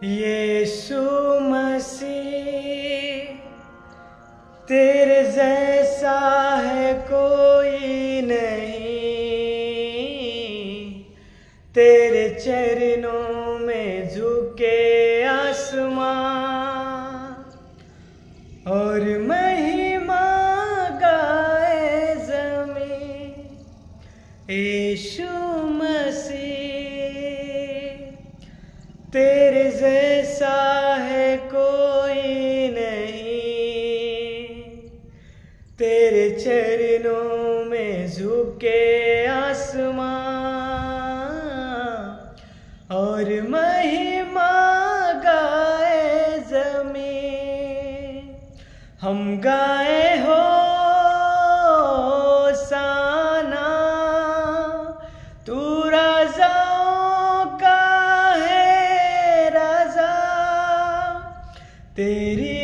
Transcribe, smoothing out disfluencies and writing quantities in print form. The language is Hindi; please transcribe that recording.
यीशु मसीह तेरे जैसा है कोई नहीं, तेरे चरणों में झुके आसमां और महिमा गाए ज़मीं। यीशु मसीह तेरे जैसा है कोई नहीं, तेरे चरणों में झुके आसमां और महिमा गाए ज़मीं। हम गाए हो साना, तू राजाओं का है राजा, तेरी